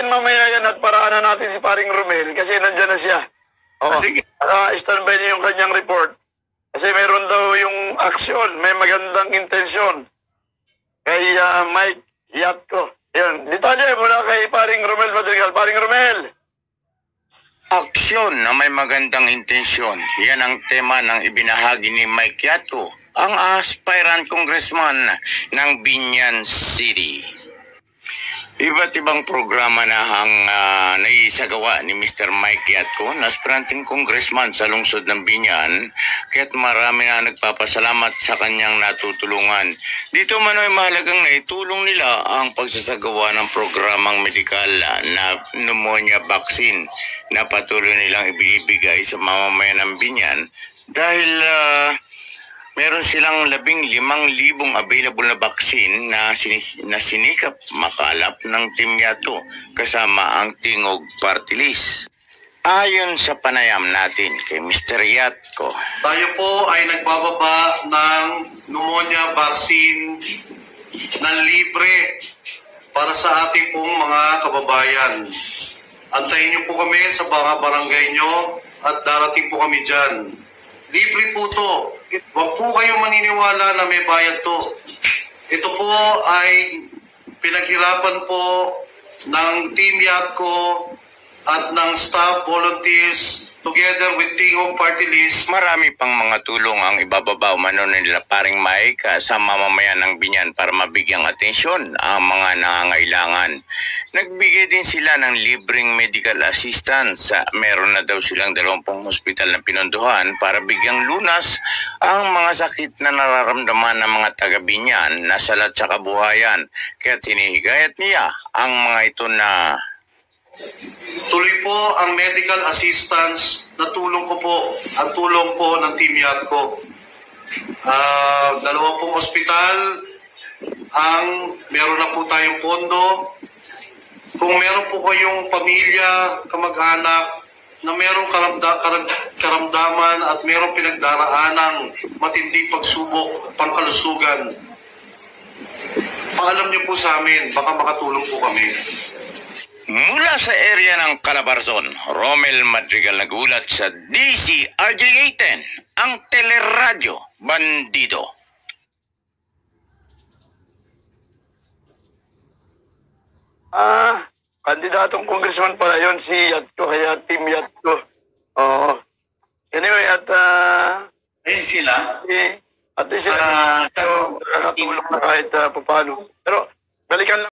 natin mamaya yan at paraanan natin si paring Romel kasi nandyan na siya. Oo. Sige. Standby niya yung kanyang report. Kasi meron daw yung aksyon, may magandang intensyon kay Mike Yatko. Yun, detalye mula kay paring Romel Madrigal. Paring Romel! Aksyon na may magandang intensyon. Yan ang tema ng ibinahagi ni Mike Yatko, ang aspirant congressman ng Binyan City. Iba't ibang programa na ang naisagawa ni Mr. Mike Yatko na aspiranting congressman sa lungsod ng Binyan, kaya't marami na nagpapasalamat sa kanyang natutulungan. Dito man ay mahalagang naitulong nila ang pagsasagawa ng programang medikal na pneumonia vaccine na patuloy nilang ibinibigay sa mamamayan ng Binyan dahil meron silang 15,000 available na vaccine na sinikap makalap ng Team Yatko kasama ang Tingog Party List. Ayon sa panayam natin kay Mr. Yatko, tayo po ay nagbababa ng pneumonia vaccine na libre para sa ating pong mga kababayan. Antayin niyo po kami sa mga barangay nyo at darating po kami dyan. Libre po to. Huwag po kayong maniniwala na may bayad to. Ito po ay pinaghirapan po ng Team Yatko at ng staff volunteers together with Tingog Party List. marami pang mga tulong ang ibababa umano nila paring Mike sa mamamayan ng Binyan para mabigyang atensyon ang mga nangangailangan. Nagbigay din sila ng libreng medical assistance. Meron na daw silang 20 hospital na pinondohan para bigyang lunas ang mga sakit na nararamdaman ng mga taga-Binyan na salat sa kabuhayan. Kaya tinihigayat niya ang mga ito na Tuloy po ang medical assistance na tulong ko po, ang tulong po ng Team Yatko. 2 pong ospital, meron na po tayong pondo. Kung meron po kayong pamilya, kamag-anak, na merong karamdaman at merong pinagdaraanang matinding pagsubok, pangkalusugan, paalam niyo po sa amin, baka makatulong po kami. mula sa area ng Calabarzon, Romel Madrigal nagulat sa DCRJ-18, ang teleradyo bandido. Kandidatong congressman pala yun, si Yatko, kaya Team Yatko. Oo. Anyway, at Ayun sila. at least sila nakatulong na kahit paano. Pero balikan lang.